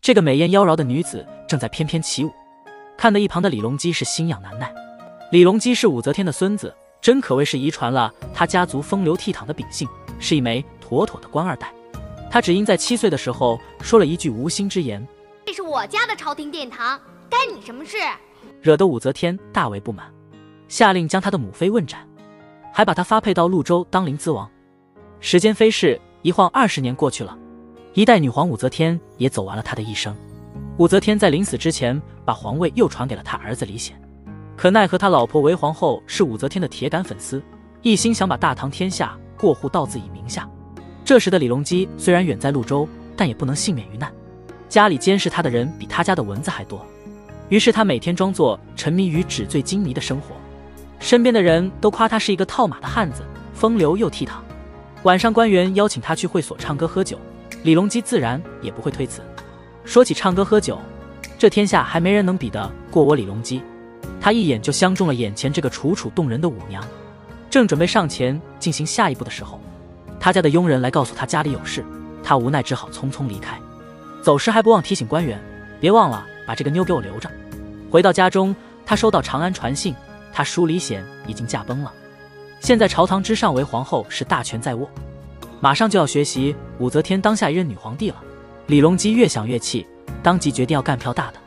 这个美艳妖娆的女子正在翩翩起舞，看得一旁的李隆基是心痒难耐。李隆基是武则天的孙子，真可谓是遗传了他家族风流倜傥的秉性，是一枚妥妥的官二代。他只因在7岁的时候说了一句无心之言：“ 这是我家的朝廷殿堂，干你什么事？” 惹得武则天大为不满，下令将他的母妃问斩，还把他发配到潞州当临淄王。时间飞逝，一晃20年过去了，一代女皇武则天也走完了她的一生。武则天在临死之前，把皇位又传给了他儿子李显。可奈何他老婆韦皇后是武则天的铁杆粉丝，一心想把大唐天下过户到自己名下。这时的李隆基虽然远在潞州，但也不能幸免于难，家里监视他的人比他家的蚊子还多。于是他每天装作沉迷于纸醉金迷的生活，身边的人都夸他是一个套马的汉子，风流又倜傥。晚上官员邀请他去会所唱歌喝酒，李隆基自然也不会推辞。说起唱歌喝酒，这天下还没人能比得过我李隆基。他一眼就相中了眼前这个楚楚动人的舞娘，正准备上前进行下一步的时候，他家的佣人来告诉他家里有事，他无奈只好匆匆离开。走时还不忘提醒官员，别忘了把这个妞给我留着。回到家中，他收到长安传信，他叔李显已经驾崩了，现在朝堂之上为皇后是大权在握，马上就要学习武则天当下一任女皇帝了。李隆基越想越气，当即决定要干票大的。